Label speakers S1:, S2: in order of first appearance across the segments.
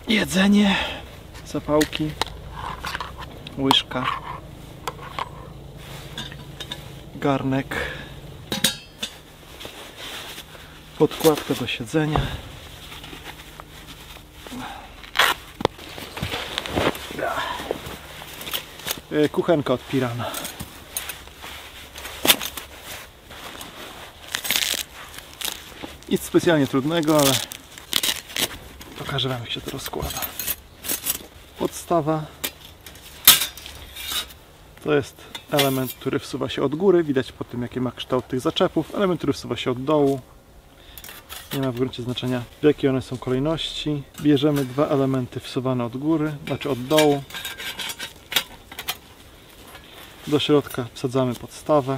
S1: jedzenie, zapałki, łyżka, garnek, podkładka do siedzenia, kuchenka od Pirana. Nic specjalnie trudnego, ale pokażę wam, jak się to rozkłada. Podstawa to jest element, który wsuwa się od góry. Widać po tym, jaki ma kształt tych zaczepów. Element, który wsuwa się od dołu. Nie ma w gruncie znaczenia, w jakiej one są kolejności. Bierzemy dwa elementy wsuwane od góry, znaczy od dołu. Do środka wsadzamy podstawę.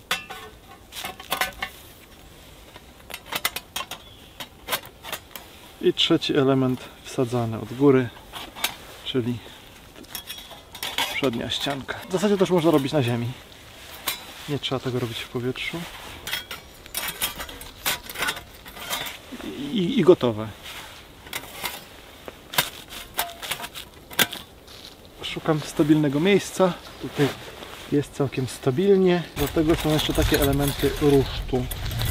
S1: I trzeci element wsadzany od góry, czyli przednia ścianka. W zasadzie też można robić na ziemi. Nie trzeba tego robić w powietrzu. I gotowe. Szukam stabilnego miejsca. Tutaj jest całkiem stabilnie. Do tego są jeszcze takie elementy rusztu.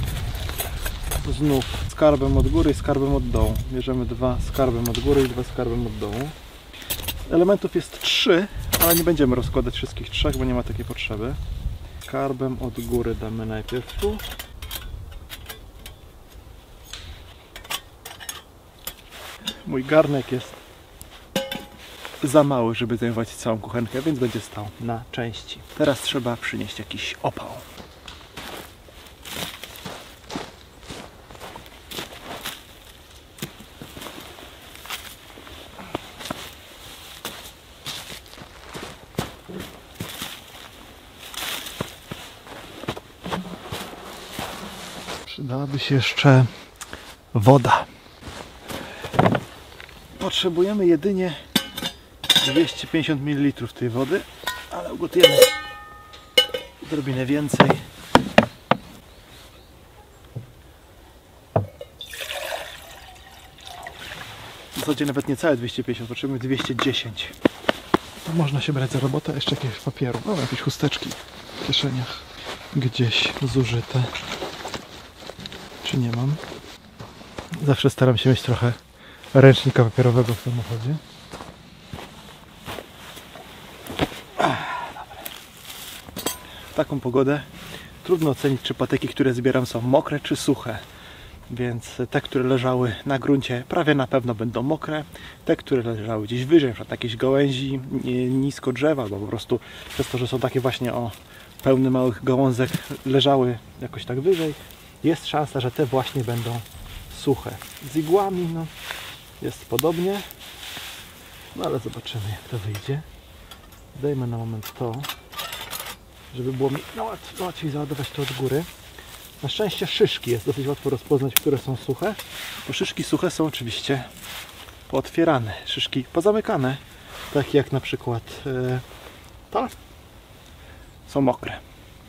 S1: Znów skarbem od góry i skarbem od dołu. Bierzemy dwa skarbem od góry i dwa skarbem od dołu. Elementów jest 3, ale nie będziemy rozkładać wszystkich 3, bo nie ma takiej potrzeby. Skarbem od góry damy najpierw tu. Mój garnek jest za mały, żeby zajmować całą kuchenkę, więc będzie stał na części. Teraz trzeba przynieść jakiś opał. Przydałaby się jeszcze woda. Potrzebujemy jedynie 250 ml tej wody, ale ugotujemy odrobinę więcej. W zasadzie nawet nie całe 250, potrzebujemy 210. To można się brać za robotę. Jeszcze jakiegoś papieru. Mam jakieś chusteczki w kieszeniach. Gdzieś zużyte. Czy nie mam? Zawsze staram się mieć trochę ręcznika papierowego w samochodzie. W taką pogodę trudno ocenić, czy patyki, które zbieram, są mokre czy suche. Więc te, które leżały na gruncie, prawie na pewno będą mokre. Te, które leżały gdzieś wyżej, na jakiejś gałęzi, nisko drzewa, albo po prostu przez to, że są takie właśnie pełne małych gałązek, leżały jakoś tak wyżej, jest szansa, że te właśnie będą suche. Z igłami no, jest podobnie, no ale zobaczymy, jak to wyjdzie. Zdejmę na moment to, żeby było mi łatwiej załadować to od góry. Na szczęście szyszki jest dosyć łatwo rozpoznać, które są suche, bo szyszki suche są oczywiście pootwierane, szyszki pozamykane, takie jak na przykład ta, są mokre.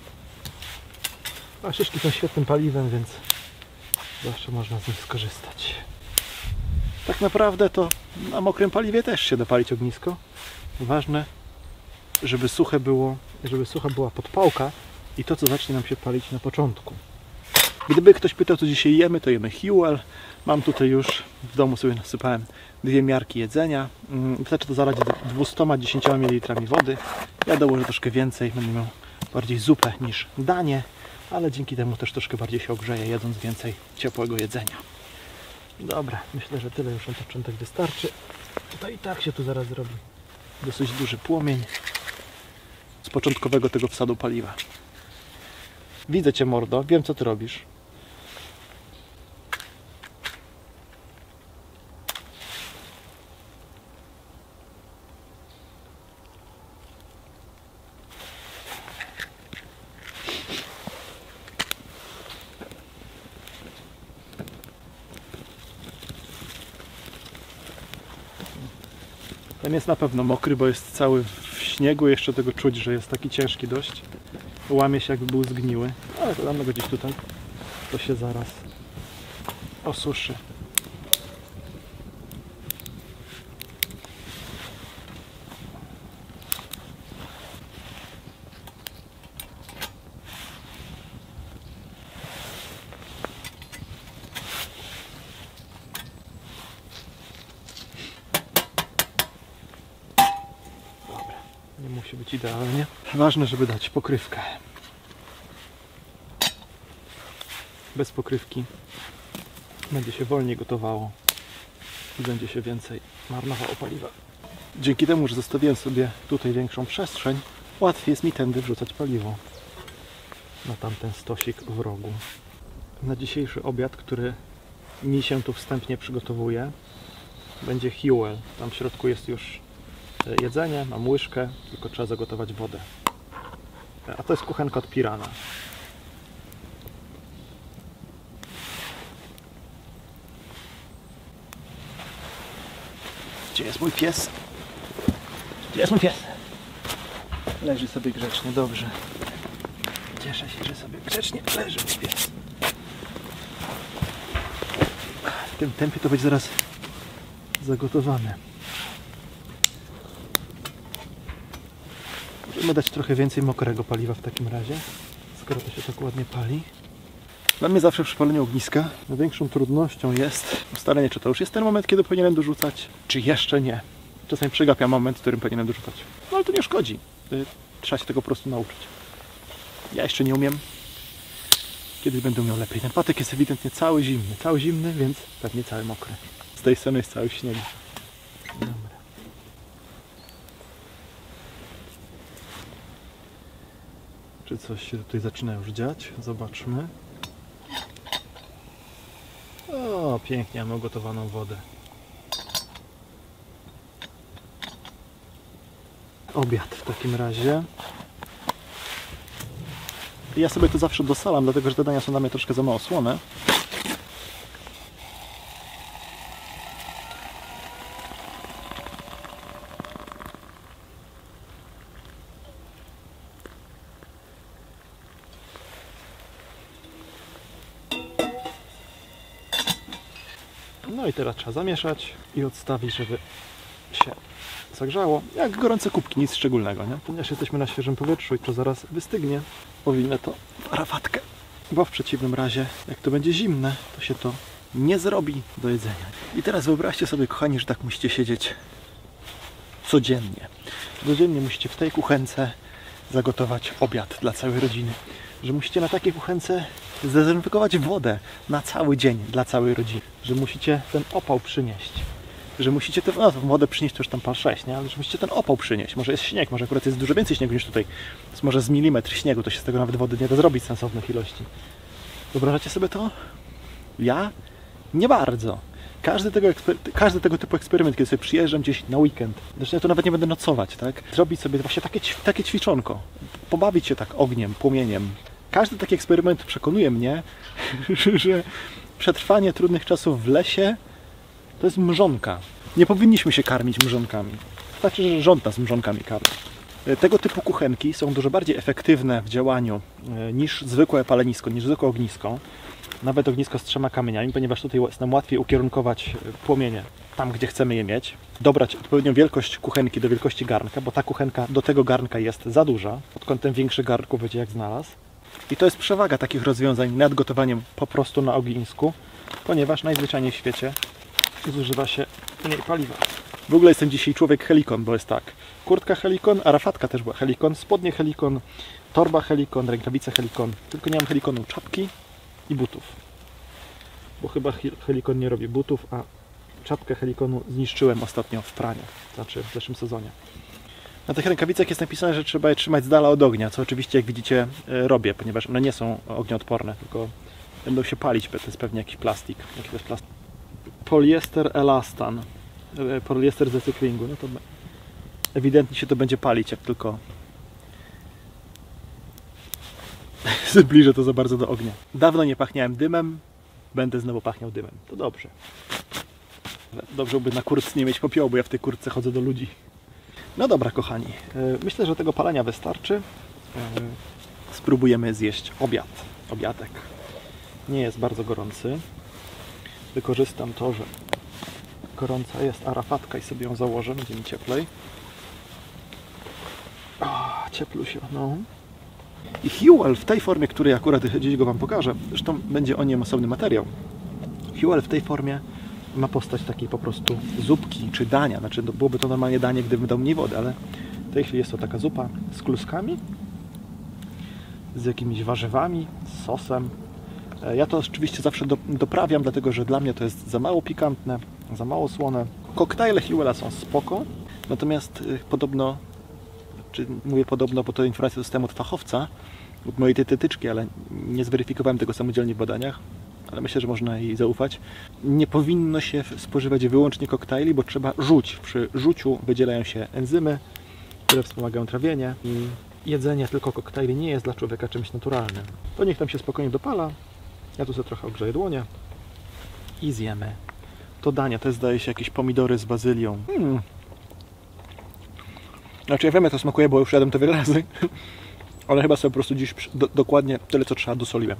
S1: A szyszki są świetnym paliwem, więc zawsze można z nich skorzystać. Tak naprawdę to na mokrym paliwie też się da palić ognisko. Ważne, żeby sucha była podpałka i to, co zacznie nam się palić na początku. Gdyby ktoś pytał, co dzisiaj jemy, to jemy Huel. Mam tutaj już w domu, sobie nasypałem 2 miarki jedzenia. Wystarczy to zalać 210 ml wody. Ja dołożę troszkę więcej, będę miał bardziej zupę niż danie, ale dzięki temu też troszkę bardziej się ogrzeje, jedząc więcej ciepłego jedzenia. Dobra, myślę, że tyle już na początek wystarczy. Tutaj i tak się tu zaraz zrobi dosyć duży płomień z początkowego tego wsadu paliwa. Widzę Cię, mordo, wiem, co Ty robisz. Ten jest na pewno mokry, bo jest cały w śniegu. Jeszcze tego czuć, że jest taki ciężki dość. Łamie się, jakby był zgniły. Ale to damy go gdzieś tutaj. To się zaraz osuszy. musi być idealnie. Ważne, żeby dać pokrywkę. Bez pokrywki będzie się wolniej gotowało i będzie się więcej marnowało paliwa. Dzięki temu, że zostawiłem sobie tutaj większą przestrzeń, łatwiej jest mi tędy wrzucać paliwo na tamten stosik w rogu. Na dzisiejszy obiad, który mi się tu wstępnie przygotowuje, będzie Huel. Tam w środku jest już jedzenie, mam łyżkę, tylko trzeba zagotować wodę. A to jest kuchenka od Pirana. Gdzie jest mój pies? Gdzie jest mój pies? Leży sobie grzecznie, dobrze. Cieszę się, że sobie grzecznie leży mój pies. W tym tempie to będzie zaraz zagotowane. Możemy dać trochę więcej mokrego paliwa w takim razie, skoro to się tak ładnie pali. Dla mnie zawsze przy paleniu ogniska największą trudnością jest ustalenie, czy to już jest ten moment, kiedy powinienem dorzucać, czy jeszcze nie. Czasami przegapiam moment, w którym powinienem dorzucać. No ale to nie szkodzi. Trzeba się tego po prostu nauczyć. Ja jeszcze nie umiem. Kiedyś będę umiał lepiej. Ten patyk jest ewidentnie cały zimny, więc pewnie cały mokry. Z tej strony jest cały śnieg. Dobra. Czy coś się tutaj zaczyna już dziać? Zobaczmy. O, pięknie, mamy ugotowaną wodę. Obiad w takim razie. Ja sobie to zawsze dosalam, dlatego że te dania są dla mnie troszkę za mało słone. No i teraz trzeba zamieszać i odstawić, żeby się zagrzało. Jak gorące kubki, nic szczególnego, nie? Ponieważ jesteśmy na świeżym powietrzu i to zaraz wystygnie, powinno to w arafatkę. Bo w przeciwnym razie, jak to będzie zimne, to się to nie zrobi do jedzenia. I teraz wyobraźcie sobie, kochani, że tak musicie siedzieć codziennie. Codziennie musicie w tej kuchence zagotować obiad dla całej rodziny. Że musicie na takiej kuchence zdezynfekować wodę na cały dzień dla całej rodziny. Że musicie ten opał przynieść. Że musicie tę wodę przynieść, to już tam pan 6, nie? Ale że musicie ten opał przynieść. Może jest śnieg, może akurat jest dużo więcej śniegu niż tutaj. Jest może z milimetr śniegu, to się z tego nawet wody nie da zrobić sensownych ilości. Wyobrażacie sobie to? Ja? Nie bardzo. Każdy tego typu eksperyment, kiedy sobie przyjeżdżam gdzieś na weekend, zresztą ja to nawet nie będę nocować, tak? Zrobić sobie właśnie takie ćwiczonko. Pobawić się tak ogniem, płomieniem. Każdy taki eksperyment przekonuje mnie, że przetrwanie trudnych czasów w lesie to jest mrzonka. Nie powinniśmy się karmić mrzonkami. Znaczy, że rząd nas mrzonkami karmi. Tego typu kuchenki są dużo bardziej efektywne w działaniu niż zwykłe palenisko, niż zwykłe ognisko. Nawet ognisko z 3 kamieniami, ponieważ tutaj jest nam łatwiej ukierunkować płomienie tam, gdzie chcemy je mieć. Dobrać odpowiednią wielkość kuchenki do wielkości garnka, bo ta kuchenka do tego garnka jest za duża. Pod kątem większy garnku będzie jak znalazł. I to jest przewaga takich rozwiązań nad gotowaniem po prostu na ognisku, ponieważ najzwyczajniej w świecie zużywa się mniej paliwa. W ogóle jestem dzisiaj człowiek helikon, bo jest tak. Kurtka helikon, arafatka też była helikon, spodnie helikon, torba helikon, rękawice helikon. Tylko nie mam helikonu czapki i butów. Bo chyba helikon nie robi butów, a czapkę helikonu zniszczyłem ostatnio w praniu. Znaczy w zeszłym sezonie. Na tych rękawicach jest napisane, że trzeba je trzymać z dala od ognia, co oczywiście, jak widzicie, robię, ponieważ one nie są ognioodporne, tylko będą się palić, bo to jest pewnie jakiś plastik. Poliester elastan. Poliester ze cyklingu. No to ewidentnie się to będzie palić, jak tylko zbliżę to za bardzo do ognia. Dawno nie pachniałem dymem, będę znowu pachniał dymem. To dobrze. Dobrze by na kurtce nie mieć popiołu, bo ja w tej kurtce chodzę do ludzi. No dobra, kochani. Myślę, że tego palenia wystarczy. Spróbujemy zjeść obiadek. Nie jest bardzo gorący. Wykorzystam to, że gorąca jest arafatka i sobie ją założę, będzie mi cieplej. O, cieplusio, no. I Huel w tej formie, której akurat gdzieś go Wam pokażę, zresztą będzie o nim osobny materiał. Huel w tej formie ma postać takiej po prostu zupki czy dania. Znaczy, byłoby to normalnie danie, gdybym dał mniej wody, ale W tej chwili jest to taka zupa z kluskami, z jakimiś warzywami, z sosem. Ja to oczywiście zawsze doprawiam, dlatego że dla mnie to jest za mało pikantne, za mało słone. Koktajle Hewella są spoko, natomiast podobno, czy mówię podobno, bo to informacja dostałem od fachowca, od mojej dietetyczki, ale nie zweryfikowałem tego samodzielnie w badaniach, ale myślę, że można jej zaufać. Nie powinno się spożywać wyłącznie koktajli, bo trzeba rzuć. Przy rzuciu wydzielają się enzymy, które wspomagają trawienie. I jedzenie tylko koktajli nie jest dla człowieka czymś naturalnym. To niech tam się spokojnie dopala. Ja tu sobie trochę ogrzeję dłonie i zjemy to danie. To jest, zdaje się, jakieś pomidory z bazylią. Znaczy ja wiem, jak to smakuje, bo już jadłem to wiele razy. Ale chyba sobie po prostu dziś dokładnie tyle, co trzeba, dosoliłem.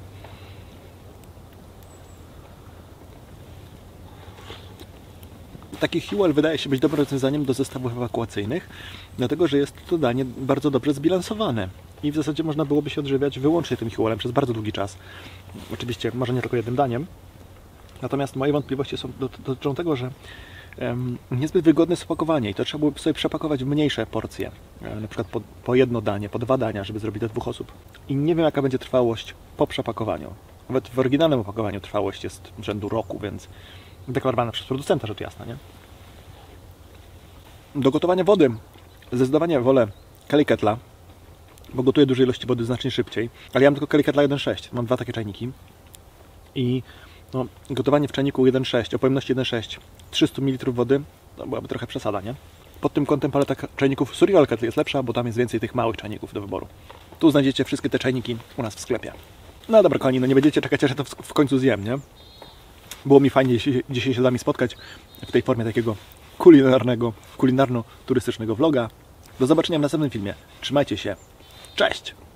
S1: Taki Hewell wydaje się być dobrym rozwiązaniem do zestawów ewakuacyjnych, dlatego że jest to danie bardzo dobrze zbilansowane i w zasadzie można byłoby się odżywiać wyłącznie tym Hewellem przez bardzo długi czas. Oczywiście może nie tylko jednym daniem, natomiast moje wątpliwości dotyczą tego, że niezbyt wygodne jest opakowanie i to trzeba byłoby sobie przepakować w mniejsze porcje, na przykład po jedno danie, po 2 dania, żeby zrobić dla 2 osób. I nie wiem, jaka będzie trwałość po przepakowaniu. Nawet w oryginalnym opakowaniu trwałość jest rzędu roku, więc deklarowana przez producenta, rzecz jasna, nie? Do gotowania wody zdecydowanie wolę Kelly Kettle'a, bo gotuję duże ilości wody znacznie szybciej, ale ja mam tylko Kelly Kettle'a 1.6, mam 2 takie czajniki i no, gotowanie w czajniku 1.6, o pojemności 1.6, 300 ml wody, to byłaby trochę przesada, nie? Pod tym kątem paleta czajników Survival Kettle jest lepsza, bo tam jest więcej tych małych czajników do wyboru. Tu znajdziecie wszystkie te czajniki u nas w sklepie. No dobra, kochani, no nie będziecie czekać, aż to w końcu zjem, nie? Było mi fajnie dzisiaj się z Wami spotkać w tej formie takiego kulinarno-turystycznego vloga. Do zobaczenia w następnym filmie. Trzymajcie się. Cześć!